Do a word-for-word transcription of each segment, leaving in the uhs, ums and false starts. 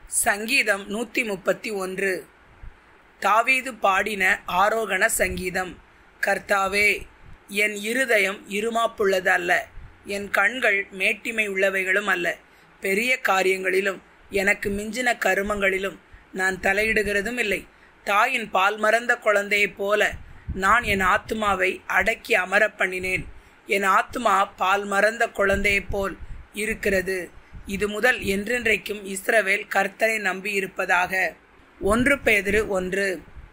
சங்கீதம் நூற்றி முப்பத்தி ஒன்று. தாவீது பாடின ஆரோகண சங்கீதம். கர்த்தாவே, என் இருதயம் இருமாப்புள்ளது அல்ல, என் கண்கள் மேட்டிமை உள்ளவைகளும் அல்ல. பெரிய காரியங்களிலும் எனக்கு மிஞ்சின கருமங்களிலும் நான் தலையிடுகிறதும் இல்லை. தாயின் பால் மறந்த குழந்தையைப் போல நான் என் ஆத்துமாவை அடக்கி அமரப் பண்ணினேன். என் ஆத்துமா பால் மறந்த குழந்தையைப் போல் இருக்கிறது. இது முதல் என்றென்றைக்கும் இஸ்ரவேல் கர்த்தரை நம்பி இருப்பதாக. ஒன்று பேதுரு ஒன்று.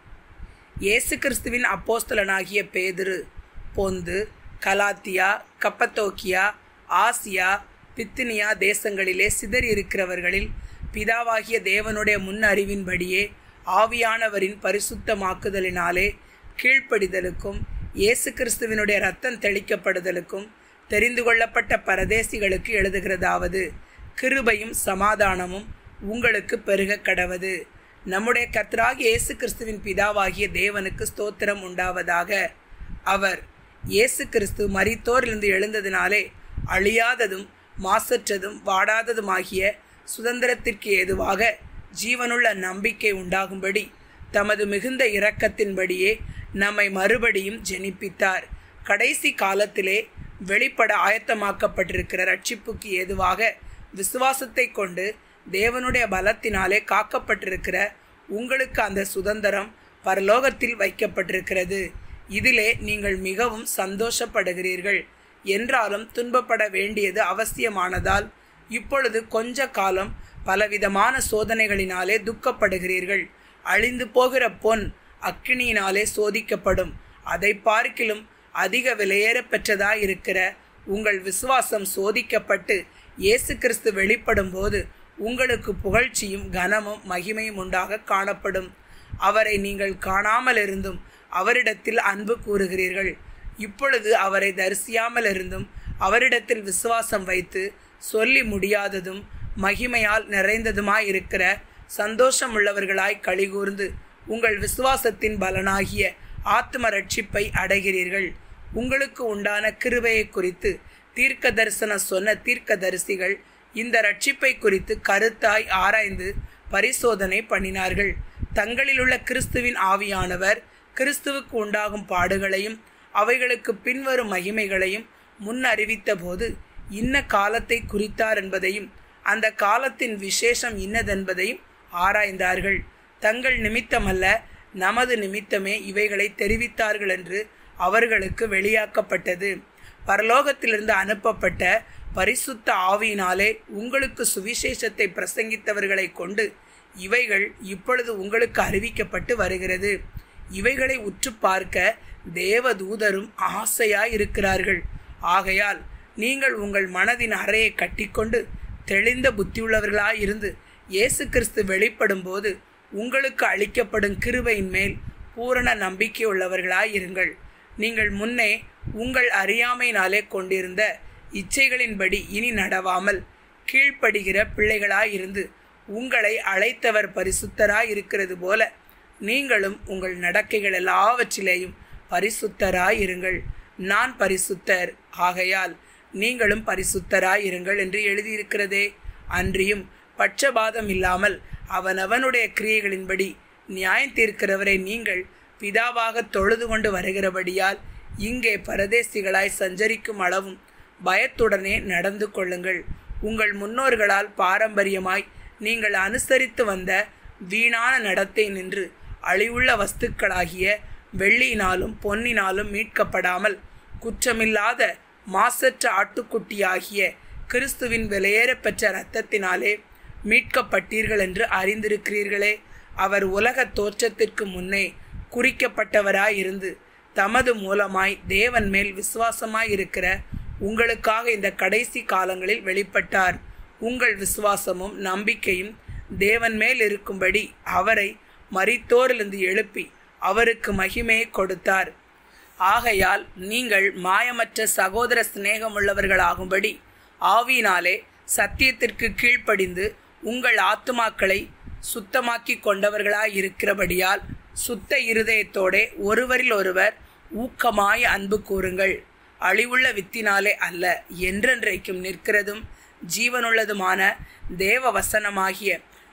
இயேசு கிறிஸ்துவின் அப்போஸ்தலனாகிய பேதுரு பொந்து, கலாத்தியா, கப்பத்தோக்கியா, ஆசியா, பித்தினியா தேசங்களிலே சிதறி இருக்கிறவர்களில் பிதாவாகிய தேவனுடைய முன் அறிவின்படியே ஆவியானவரின் பரிசுத்தமாக்குதலினாலே கீழ்ப்படிதலுக்கும் இயேசு கிறிஸ்துவினுடைய இரத்தம் தெளிக்கப்படுதலுக்கும் தெரிந்து கொள்ளப்பட்ட பரதேசிகளுக்கு எழுதுகிறதாவது, கிருபையும் சமாதானமும் உங்களுக்கு பெருக கடவது. நம்முடைய கர்த்தராகிய இயேசு கிறிஸ்துவின் பிதாவாகிய தேவனுக்கு ஸ்தோத்திரம் உண்டாவதாக. அவர் இயேசு கிறிஸ்து மரித்தோரிலிருந்து எழுந்ததினாலே அழியாததும் மாசற்றதும் வாடாததுமாகிய சுதந்திரத்திற்கு ஏதுவாக ஜீவனுள்ள நம்பிக்கை உண்டாகும்படி தமது மிகுந்த இரக்கத்தின்படியே நம்மை மறுபடியும் ஜெனிப்பித்தார். கடைசி காலத்திலே வெளிப்பட ஆயத்தமாக்கப்பட்டிருக்கிற ரட்சிப்புக்கு ஏதுவாக விசுவாசத்தை கொண்டு தேவனுடைய பலத்தினாலே காக்கப்பட்டிருக்கிற உங்களுக்கு அந்த சுதந்திரம் பரலோகத்தில் வைக்கப்பட்டிருக்கிறது. இதிலே நீங்கள் மிகவும் சந்தோஷப்படுகிறீர்கள். என்றாலும் துன்பப்பட வேண்டியது அவசியமானதால் இப்பொழுது கொஞ்ச காலம் பலவிதமான சோதனைகளினாலே துக்கப்படுகிறீர்கள். அழிந்து போகிற பொன் அக்கினியினாலே சோதிக்கப்படும். அதை பார்க்கிலும் அதிக விலையேற பெற்றதாயிருக்கிற உங்கள் விசுவாசம் சோதிக்கப்பட்டு இயேசு கிறிஸ்து வெளிப்படும் போது உங்களுக்கு புகழ்ச்சியும் கனமும் மகிமையும் உண்டாக காணப்படும். அவரை நீங்கள் காணாமல் இருந்தும் அவரிடத்தில் அன்பு கூறுகிறீர்கள். இப்பொழுது அவரை தரிசியாமல் இருந்தும் அவரிடத்தில் விசுவாசம் வைத்து சொல்லி முடியாததும் மகிமையால் நிறைந்ததுமாயிருக்கிற சந்தோஷம் உள்ளவர்களாய் களிகூர்ந்து உங்கள் விசுவாசத்தின் பலனாகிய ஆத்ம ரட்சிப்பை அடைகிறீர்கள். உங்களுக்கு உண்டான கிருபையை குறித்து தீர்க்க தரிசனம் சொன்ன தீர்க்க தரிசிகள் இந்த ரட்சிப்பை குறித்து கருத்தாய் ஆராய்ந்து பரிசோதனை பண்ணினார்கள். தங்களிலுள்ள கிறிஸ்துவின் ஆவியானவர் கிறிஸ்துவுக்கு உண்டாகும் பாடுகளையும் அவைகளுக்கு பின்வரும் மகிமைகளையும் முன் அறிவித்த போது இன்ன காலத்தை குறித்தார் என்பதையும் அந்த காலத்தின் விசேஷம் இன்னதென்பதையும் ஆராய்ந்தார்கள். தங்கள் நிமித்தமல்ல, நமது நிமித்தமே இவைகளை தெரிவித்தார்கள் என்று அவர்களுக்கு வெளியாக்கப்பட்டது. பரலோகத்திலிருந்து அனுப்பப்பட்ட பரிசுத்த ஆவியினாலே உங்களுக்கு சுவிசேஷத்தை பிரசங்கித்தவர்களை கொண்டு இவைகள் இப்பொழுது உங்களுக்கு அறிவிக்கப்பட்டு வருகிறது. இவைகளை உற்று பார்க்க தேவதூதரும் ஆசையாயிருக்கிறார்கள். ஆகையால் நீங்கள் உங்கள் மனதின் அறையை கட்டிக்கொண்டு தெளிந்த புத்தியுள்ளவர்களாயிருந்து இயேசு கிறிஸ்து வெளிப்படும் போது உங்களுக்கு அளிக்கப்படும் கிருபையின் மேல் பூரண நம்பிக்கையுள்ளவர்களாயிருங்கள். நீங்கள் முன்னே உங்கள் அறியாமையினாலே கொண்டிருந்த இச்சைகளின்படி இனி நடவாமல் கீழ்ப்படுகிற பிள்ளைகளாயிருந்து உங்களை அழைத்தவர் பரிசுத்தராயிருக்கிறது போல நீங்களும் உங்கள் நடக்கைகள் எல்லாவற்றிலேயும் பரிசுத்தராயிருங்கள். நான் பரிசுத்தர், ஆகையால் நீங்களும் பரிசுத்தராயிருங்கள் என்று எழுதியிருக்கிறதே. அன்றியும் பட்சபாதம் இல்லாமல் அவனவனுடைய கிரியைகளின்படி நியாயம் தீர்க்கிறவரை நீங்கள் பிதாவாக தொழுது கொண்டு வருகிறபடியால் இங்கே பரதேசிகளாய் சஞ்சரிக்கும் அளவும் பயத்துடனே நடந்து கொள்ளுங்கள். உங்கள் முன்னோர்களால் பாரம்பரியமாய் நீங்கள் அனுசரித்து வந்த வீணான நடத்தை நின்று அழிவுள்ள வஸ்துக்களாகிய வெள்ளியினாலும் பொன்னினாலும் மீட்கப்படாமல் குற்றமில்லாத மாசற்ற ஆட்டுக்குட்டியாகிய கிறிஸ்துவின் விலையேற பெற்ற இரத்தத்தினாலே மீட்கப்பட்டீர்கள் என்று அறிந்திருக்கிறீர்களே. அவர் உலக தோற்றத்திற்கு முன்னே குறிக்கப்பட்டவராயிருந்து தமது மூலமாய் தேவன் மேல் விசுவாசமாயிருக்கிற உங்களுக்காக இந்த கடைசி காலங்களில் வெளிப்பட்டார். உங்கள் விசுவாசமும் நம்பிக்கையும் தேவன் மேல் இருக்கும்படி அவரை மரித்தோரிலிருந்து எழுப்பி அவருக்கு மகிமையை கொடுத்தார். ஆகையால் நீங்கள் மாயமற்ற சகோதர சிநேகமுள்ளவர்களாகும்படி ஆவியினாலே சத்தியத்திற்கு கீழ்ப்படிந்து உங்கள் ஆத்துமாக்களை சுத்தமாக்கி கொண்டவர்களாயிருக்கிறபடியால் சுத்த இருதயத்தோடே ஒருவரில் ஒருவர் ஊக்கமாய் அன்பு கூறுங்கள். அழிவுள்ள வித்தினாலே அல்ல, என்றென்றைக்கும் நிற்கிறதும் ஜீவனுள்ளதுமான தேவ வசனமாகிய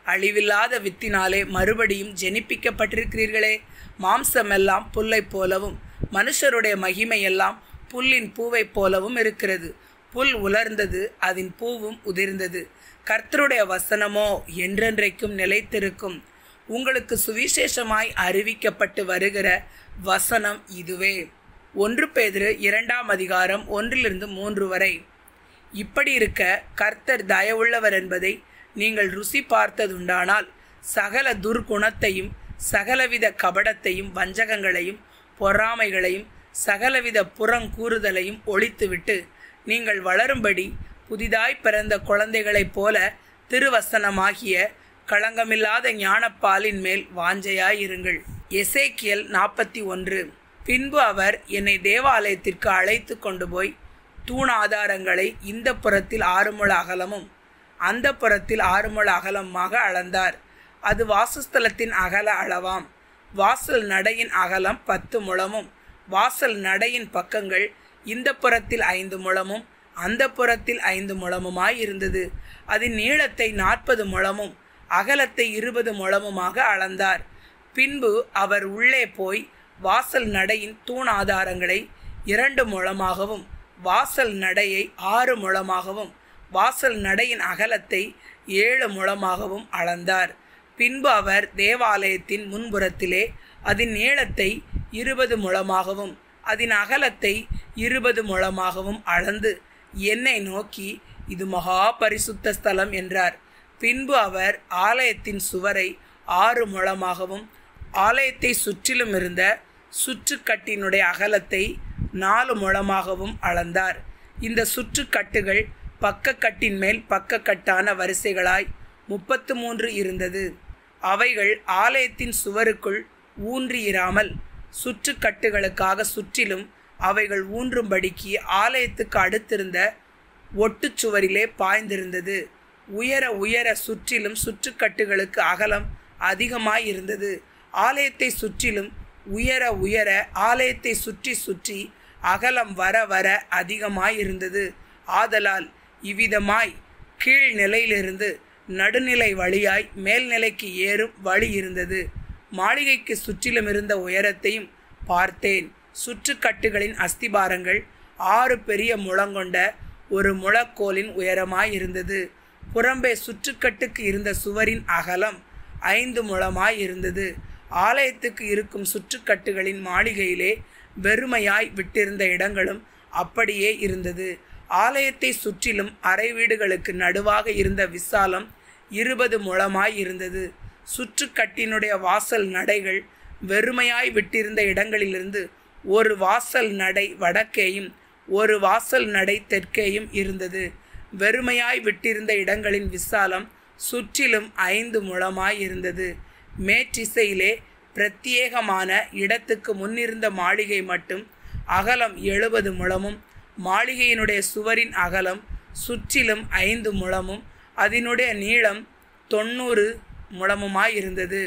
அழிவில்லாத வித்தினாலே மறுபடியும் ஜெனிப்பிக்கப்பட்டிருக்கிறீர்களே. மாம்சமெல்லாம் புல்லை போலவும் மனுஷருடைய மகிமையெல்லாம் புல்லின் பூவை போலவும் இருக்கிறது. புல் உலர்ந்தது, அதன் பூவும் உதிர்ந்தது. கர்த்தருடைய வசனமோ என்றென்றைக்கும் நிலைத்திருக்கும். உங்களுக்கு சுவிசேஷமாய் அறிவிக்கப்பட்டு வருகிற வசனம் இதுவே. ஒன்று பேதுரு இரண்டாம் அதிகாரம் ஒன்றிலிருந்து மூன்று வரை. இப்படி இருக்க கர்த்தர் தயவுள்ளவர் என்பதை நீங்கள் ருசி பார்த்ததுண்டானால் சகல துர்குணத்தையும் சகலவித கபடத்தையும் வஞ்சகங்களையும் பொறாமைகளையும் சகலவித புறங்கூறுதலையும் ஒழித்துவிட்டு நீங்கள் வளரும்படி புதிதாய் பிறந்த குழந்தைகளைப் போல திருவசனமாகிய களங்கமில்லாத ஞானப்பாலின் மேல் வாஞ்சையாயிருங்கள். எசேக்கியல் நாற்பத்தி ஒன்று. பின்பு அவர் என்னை தேவாலயத்திற்கு அழைத்து கொண்டு போய் தூணாதாரங்களை இந்த புறத்தில் ஆறு முழ அகலமும் அந்த புறத்தில் ஆறு முழ அகலமாக அளந்தார். அது வாசஸ்தலத்தின் அகல அளவாம். வாசல் நடையின் அகலம் பத்து முழமும் வாசல் நடையின் பக்கங்கள் இந்த புறத்தில் ஐந்து முழமும் அந்த புறத்தில் ஐந்து முழமுமாய் இருந்தது. அதன் நீளத்தை நாற்பது முழமும் அகலத்தை இருபது முழமுமாக அளந்தார். பின்பு அவர் உள்ளே போய் வாசல் நடையின் தூண் ஆதாரங்களை இரண்டு முழமாகவும் வாசல் நடையை ஆறு முழமாகவும் வாசல் நடையின் அகலத்தை ஏழு முழமாகவும் அளந்தார். பின்பு அவர் தேவாலயத்தின் முன்புறத்திலே அதன் நீளத்தை இருபது முழமாகவும் அதன் அகலத்தை இருபது முழமாகவும் அளந்து என்னை நோக்கி, இது மகா பரிசுத்த ஸ்தலம் என்றார். பின்பு அவர் ஆலயத்தின் சுவரை ஆறு முழமாகவும் ஆலயத்தை சுற்றிலும் இருந்த சுற்றுக்கட்டினுடைய அகலத்தை நாலு முழமாகவும் அளந்தார். இந்த சுற்றுக்கட்டுகள் பக்கக்கட்டின் மேல் பக்கக்கட்டான வரிசைகளாய் முப்பத்து மூன்று இருந்தது. அவைகள் ஆலயத்தின் சுவருக்குள் ஊன்றியிராமல் சுற்றுக்கட்டுகளுக்காக சுற்றிலும் அவைகள் ஊன்றும்படிக்கு ஆலயத்துக்கு அடுத்திருந்த ஒட்டுச்சுவரிலே பாய்ந்திருந்தது. உயர உயர சுற்றிலும் சுற்றுக்கட்டுகளுக்கு அகலம் அதிகமாயிருந்தது. ஆலயத்தை சுற்றிலும் உயர உயர ஆலயத்தை சுற்றி சுற்றி அகலம் வர வர அதிகமாயிருந்தது. ஆதலால் இவ்விதமாய் கீழ் நிலையிலிருந்து நடுநிலை வழியாய் மேல்நிலைக்கு ஏறும் வழி இருந்தது. மாளிகைக்கு சுற்றிலும் இருந்த உயரத்தையும் பார்த்தேன். சுற்றுக்கட்டுகளின் அஸ்திபாரங்கள் ஆறு பெரிய முழங்கொண்ட ஒரு முழக்கோலின் உயரமாயிருந்தது. புறம்பே சுற்றுக்கட்டுக்கு இருந்த சுவரின் அகலம் ஐந்து முழமாய் இருந்தது. ஆலயத்துக்கு இருக்கும் சுற்றுக்கட்டுகளின் மாளிகையிலே வெறுமையாய் விட்டிருந்த இடங்களும் அப்படியே இருந்தது. ஆலயத்தை சுற்றிலும் அறை வீடுகளுக்கு நடுவாக இருந்த விசாலம் இருபது முழமாய் இருந்தது. சுற்றுக்கட்டினுடைய வாசல் நடைகள் வெறுமையாய் விட்டிருந்த இடங்களிலிருந்து ஒரு வாசல் நடை வடக்கேயும் ஒரு வாசல் நடை தெற்கேயும் இருந்தது. வெறுமையாய் விட்டிருந்த இடங்களின் விசாலம் சுற்றிலும் ஐந்து முழமாய் இருந்தது. மேற்றிசையிலே பிரத்யேகமான இடத்துக்கு முன்னிருந்த மாளிகை மட்டும் அகலம் எழுபது முழமும் மாளிகையினுடைய சுவரின் அகலம் சுற்றிலும் ஐந்து முழமும் அதனுடைய நீளம் தொண்ணூறு முழமுமாயிருந்தது.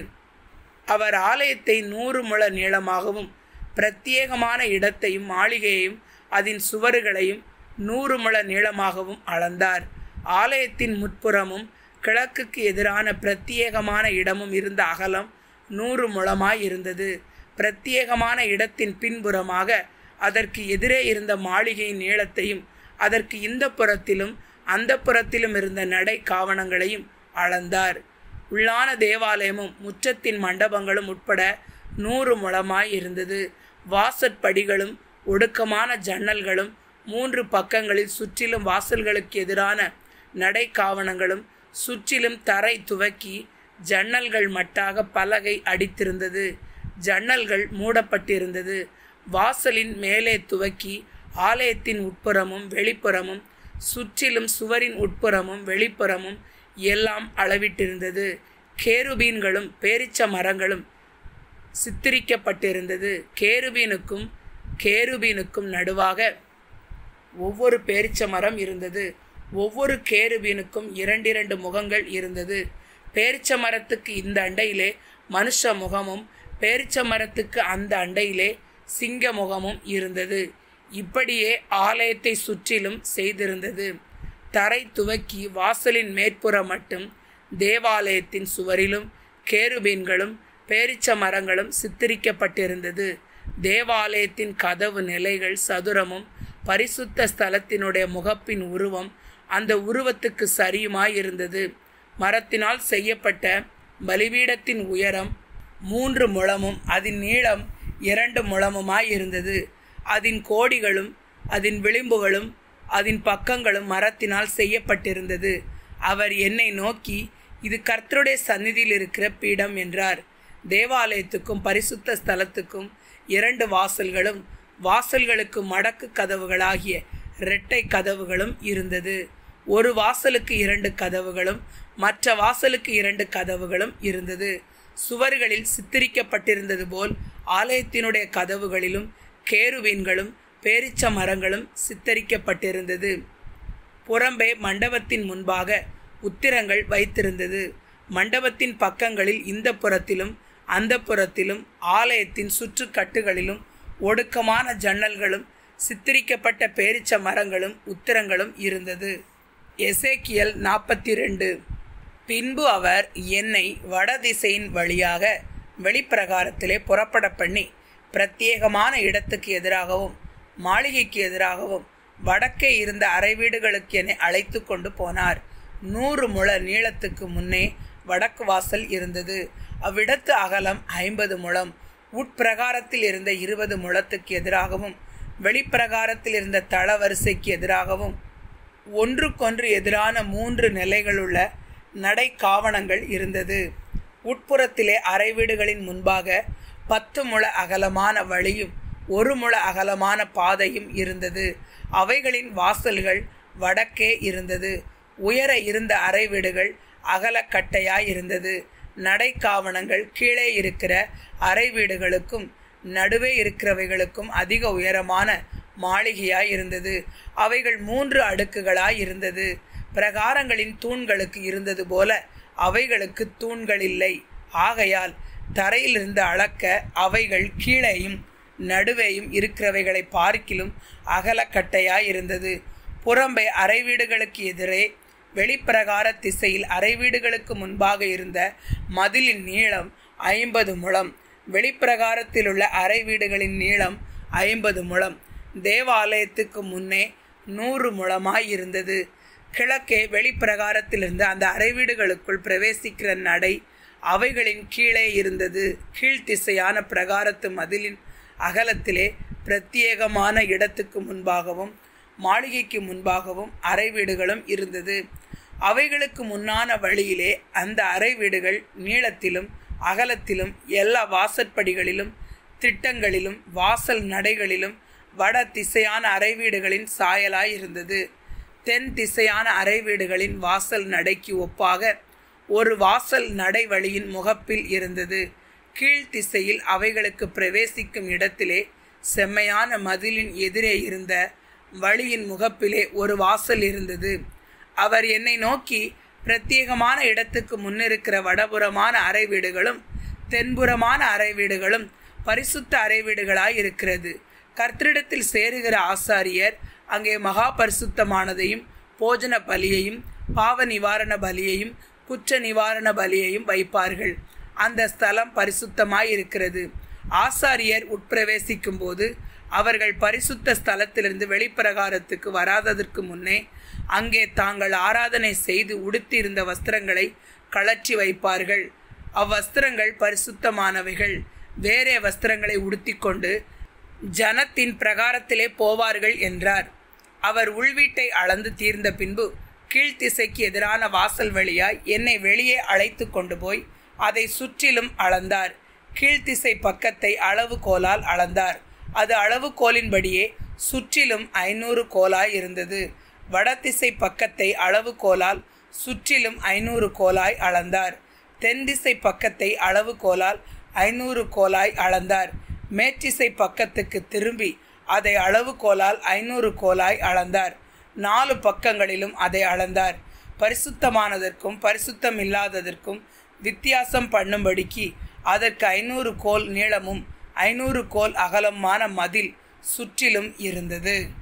அவர் ஆலயத்தை நூறு முழ நீளமாகவும் பிரத்யேகமான இடத்தையும் மாளிகையையும் அதன் சுவர்களையும் நூறு முழ நீளமாகவும் அளந்தார். ஆலயத்தின் முற்புறமும் கிழக்குக்கு எதிரான பிரத்யேகமான இடமும் இருந்த அகலம் நூறு முழமாய் இருந்தது. பிரத்யேகமான இடத்தின் பின்புறமாக அதற்கு எதிரே இருந்த மாளிகையின் நீளத்தையும் அதற்கு இந்த புறத்திலும் அந்த புறத்திலும் இருந்த நடை காவணங்களையும் அளந்தார். உள்ளான தேவாலயமும் முற்றத்தின் மண்டபங்களும் உட்பட நூறு முழமாய் இருந்தது. வாசற்படிகளும் ஒடுக்கமான ஜன்னல்களும் மூன்று பக்கங்களில் சுற்றிலும் வாசல்களுக்கு எதிரான நடை காவணங்களும் சுற்றிலும் தரை துவக்கி ஜன்னல்கள் மட்டாக பலகை அடித்திருந்தது. ஜன்னல்கள் மூடப்பட்டிருந்தது. வாசலின் மேலே துவக்கி ஆலயத்தின் உட்புறமும் வெளிப்புறமும் சுற்றிலும் சுவரின் உட்புறமும் வெளிப்புறமும் எல்லாம் அளவிட்டிருந்தது. கேருபீன்களும் பேரிச்ச மரங்களும் சித்தரிக்கப்பட்டிருந்தது. கேருபீனுக்கும் கேருபீனுக்கும் நடுவாக ஒவ்வொரு பேரிச்ச மரம் இருந்தது. ஒவ்வொரு கேருபீனுக்கும் இரண்டிரண்டு முகங்கள் இருந்தது. பேரிச்ச மரத்துக்கு இந்த அண்டையிலே மனுஷ முகமும் பேரிச்ச மரத்துக்கு அந்த அண்டையிலே சிங்க முகமும் இருந்தது. இப்படியே ஆலயத்தை சுற்றிலும் செய்திருந்தது. தரை துவக்கி வாசலின் மேற்புறம் மட்டும் தேவாலயத்தின் சுவரிலும் கேருபீன்களும் பேரிச்ச மரங்களும் சித்தரிக்கப்பட்டிருந்தது. தேவாலயத்தின் கதவு நிலைகள் சதுரமும் பரிசுத்த ஸ்தலத்தினுடைய முகப்பின் உருவம் அந்த உருவத்துக்கு சரியுமாயிருந்தது. மரத்தினால் செய்யப்பட்ட பலிபீடத்தின் உயரம் மூன்று முழமும் அதன் நீளம் இரண்டு முழமுமாயிருந்தது. அதன் கோடிகளும் அதன் விளிம்புகளும் அதன் பக்கங்களும் மரத்தினால் செய்யப்பட்டிருந்தது. அவர் என்னை நோக்கி, இது கர்த்தருடைய சந்நிதியில் இருக்கிற பீடம் என்றார். தேவாலயத்துக்கும் பரிசுத்த ஸ்தலத்துக்கும் இரண்டு வாசல்களும் வாசல்களுக்கு மடக்கு கதவுகளாகிய இரட்டை கதவுகளும் இருந்தது. ஒரு வாசலுக்கு இரண்டு கதவுகளும் மற்ற வாசலுக்கு இரண்டு கதவுகளும் இருந்தது. சுவர்களில் சித்தரிக்கப்பட்டிருந்தது போல் ஆலயத்தினுடைய கதவுகளிலும் கேருபீன்களும் பேரிச்ச மரங்களும் சித்தரிக்கப்பட்டிருந்தது. புறம்பே மண்டபத்தின் முன்பாக உத்திரங்கள் வைத்திருந்தது. மண்டபத்தின் பக்கங்களில் இந்த புறத்திலும் அந்த புறத்திலும் ஆலயத்தின் சுற்றுக்கட்டுகளிலும் ஒடுக்கமான ஜன்னல்களும் சித்தரிக்கப்பட்ட பேரிச்ச மரங்களும் உத்திரங்களும் இருந்தது. எசேக்கியல் நாற்பத்தி ரெண்டு. பின்பு அவர் என்னை வடதிசையின் வழியாக வெளிப்பிரகாரத்திலே புறப்பட பண்ணி பிரத்யேகமான இடத்துக்கு எதிராகவும் மாளிகைக்கு எதிராகவும் வடக்கே இருந்த அறை வீடுகளுக்கு என்னை அழைத்து கொண்டு போனார். நூறு முழ நீளத்துக்கு முன்னே வடக்கு வாசல் இருந்தது. அவ்விடத்து அகலம் ஐம்பது முழம். உட்பிரகாரத்தில் இருந்த இருபது முழத்துக்கு எதிராகவும் வெளிப்பிரகாரத்தில் இருந்த தளவரிசைக்கு எதிராகவும் ஒன்றுக்கொன்று எதிரான மூன்று நிலைகளுள்ள நடை காவணங்கள் இருந்தது. உட்புறத்திலே அறை வீடுகளின் முன்பாக பத்து முழ அகலமான வழியும் ஒரு முழ அகலமான பாதையும் இருந்தது. அவைகளின் வாசல்கள் வடக்கே இருந்தது. உயர இருந்த அறை வீடுகள் அகலக்கட்டையாயிருந்தது. நடை காவணங்கள் கீழே இருக்கிற அறை வீடுகளுக்கும் நடுவே இருக்கிறவைகளுக்கும் அதிக உயரமான மாளிகையாயிருந்தது. அவைகள் மூன்று அடுக்குகளாயிருந்தது. பிரகாரங்களின் தூண்களுக்கு இருந்தது போல அவைகளுக்கு தூண்கள் இல்லை. ஆகையால் தரையிலிருந்து அளக்க அவைகள் கீழேயும் நடுவேயும் இருக்கிறவைகளை பார்க்கிலும் அகலக்கட்டையாயிருந்தது. புறம்பே அறை வீடுகளுக்கு எதிரே வெளிப்பிரகார திசையில் அறை வீடுகளுக்கு முன்பாக இருந்த மதிலின் நீளம் ஐம்பது முழம். வெளிப்பிரகாரத்தில் உள்ள அறை வீடுகளின் நீளம் ஐம்பது முழம். தேவாலயத்துக்கு முன்னே நூறு முழமாயிருந்தது. கிழக்கே வெளிப்பிரகாரத்திலிருந்து அந்த அறை வீடுகளுக்குள் பிரவேசிக்கிற நடை அவைகளின் கீழே இருந்தது. கீழ்த்திசையான பிரகாரத்து மதிலின் அகலத்திலே பிரத்யேகமான இடத்துக்கு முன்பாகவும் மாளிகைக்கு முன்பாகவும் அறை வீடுகளும் இருந்தது. அவைகளுக்கு முன்னான வழியிலே அந்த அறை வீடுகள் நீளத்திலும் அகலத்திலும் எல்லா வாசற்படிகளிலும் திட்டங்களிலும் வாசல் நடைகளிலும் வட திசையான அறை வீடுகளின் சாயலாயிருந்தது. தென் திசையான அறை வீடுகளின் வாசல் நடைக்கு ஒப்பாக ஒரு வாசல் நடை வழியின் முகப்பில் இருந்தது. கீழ்த்திசையில் அவைகளுக்கு பிரவேசிக்கும் இடத்திலே செம்மையான மதிலின் எதிரே இருந்த வழியின் முகப்பிலே ஒரு வாசல் இருந்தது. அவர் என்னை நோக்கி, பிரத்யேகமான இடத்துக்கு முன்னிருக்கிற வடபுறமான அறை வீடுகளும் தென்புறமான அறை வீடுகளும் பரிசுத்த அறை வீடுகளாய் இருக்கிறது. கர்த்தரிடத்தில் சேருகிற ஆசாரியர் அங்கே மகா பரிசுத்தமானதையும் போஜன பலியையும் பாவ நிவாரண பலியையும் குற்ற நிவாரண பலியையும் வைப்பார்கள். அந்த ஸ்தலம் பரிசுத்தமாய் இருக்கிறது. ஆசாரியர் உட்பிரவேசிக்கும் போது அவர்கள் பரிசுத்த ஸ்தலத்திலிருந்து வெளிப்பிரகாரத்துக்கு வராததற்கு முன்னே அங்கே தாங்கள் ஆராதனை செய்து உடுத்தியிருந்த வஸ்திரங்களை கழற்றி வைப்பார்கள். அவ்வஸ்திரங்கள் பரிசுத்தமானவைகள். வேறே வஸ்திரங்களை உடுத்தி கொண்டு ஜனத்தின் பிரகாரத்திலே போவார்கள் என்றார். அவர் உள்வீட்டை அளந்து தீர்ந்த பின்பு கீழ்த்திசைக்கு எதிரான வாசல் வழியாய் என்னை வெளியே அழைத்து கொண்டு போய் அதை சுற்றிலும் அளந்தார். கீழ்த்திசை பக்கத்தை அளவு கோலால் அளந்தார். அது அளவு கோலின்படியே சுற்றிலும் ஐநூறு கோலாய் இருந்தது. வடதிசை பக்கத்தை அளவு கோலால் சுற்றிலும் ஐநூறு கோலாய் அளந்தார். தென் திசை பக்கத்தை அளவு கோலால் ஐநூறு கோலாய் அளந்தார். மேற்றிசை பக்கத்துக்கு திரும்பி அதை அளவு கோலால் ஐநூறு கோலாய் அளந்தார். நாலு பக்கங்களிலும் அதை அளந்தார். பரிசுத்தமானதற்கும் பரிசுத்தம் இல்லாததற்கும் வித்தியாசம் பண்ணும்படிக்கு அதற்கு ஐநூறு கோல் நீளமும் ஐநூறு கோல் அகலமான மதில் சுற்றிலும் இருந்தது.